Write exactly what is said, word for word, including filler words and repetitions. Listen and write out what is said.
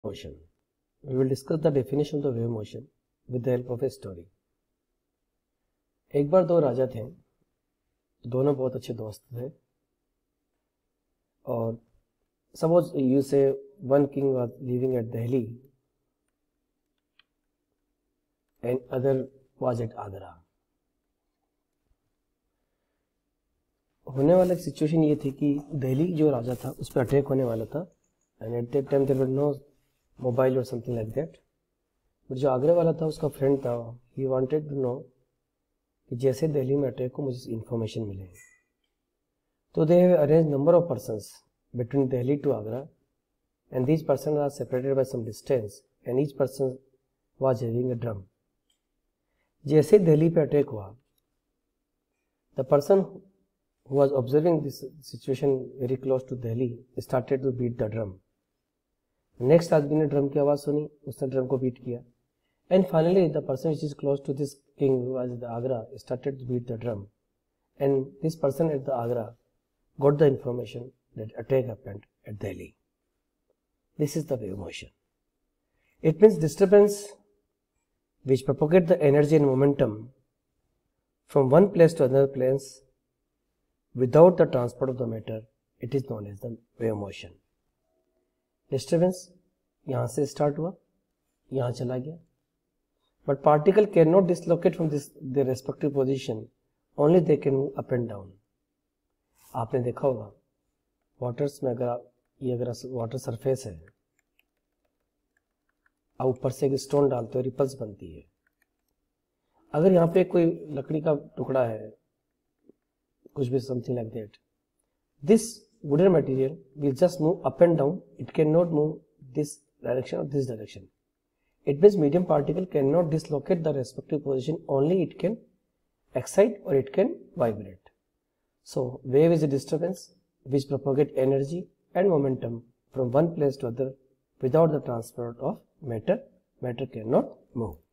motion. We will discuss the definition of the wave motion with the help of a story. एक बार दो राजा थे, दोनों बहुत अच्छे दोस्त थे, और suppose you say one king was living at Delhi and other was at Agra. होने वाला सिचुएशन ये थी कि दिल्ली जो राजा था उस पर अटैक होने वाला था, and at that time there were no mobile और समथिंग लाइक दैट. बट जो आगरे वाला था उसका फ्रेंड था, ही वांटेड टू नो कि जैसे दिल्ली में अटैक हो मुझे इन्फॉर्मेशन मिले. तो they have arrange number of persons between Delhi to Agra, and these person are separated by some distance, and each person was having a drum. जैसे दिल्ली पे अटैक हुआ, the person who was observing this situation very close to Delhi started to beat the drum. Next आदमी ने drum की आवाज़ सुनी, उसने drum को बीट किया, and finally the person which is close to this king who was at the Agra started to beat the drum, and this person at the Agra got the information that attack happened at Delhi. This is the wave motion. It means disturbance which propagate the energy and momentum from one place to another place without the transport of the matter. It is known as the wave motion. Disturbance यहाँ से start हुआ, यहाँ चला गया, but particle cannot dislocate from this their respective position. Only they can move up and down. आपने देखा होगा waters में, अगर ये अगर वाटर सरफेस है, आप ऊपर से एक स्टोन डालते हो, रिपल्स बनती है. अगर यहाँ पे कोई लकड़ी का टुकड़ा है, कुछ भी something like that, this wooden material will just move up and down. It cannot move this direction or this direction. It means medium particle cannot dislocate the respective position. Only it can excite or it can vibrate. So wave is a disturbance which propagate energy and momentum from one place to other without the transport of matter. Matter cannot move.